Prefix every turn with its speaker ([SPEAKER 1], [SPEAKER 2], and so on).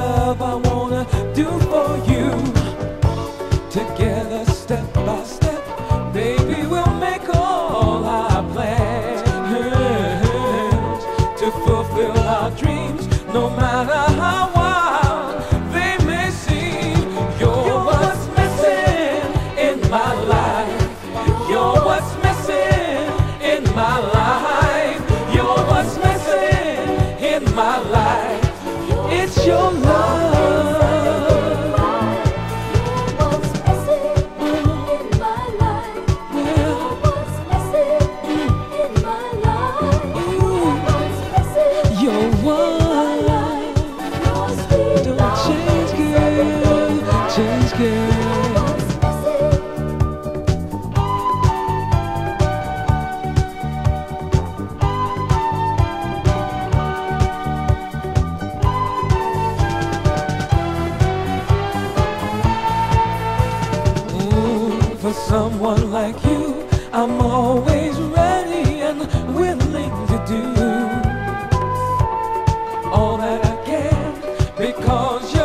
[SPEAKER 1] love I wanna do for you. Together, step by step, baby, we'll make all our plans to fulfill our dreams, no matter how wild they may seem. You're what's missing in my life. You're what's missing in my life. You're what's missing in my life. It's your love. For someone like you, I'm always ready and willing to do all that I can, because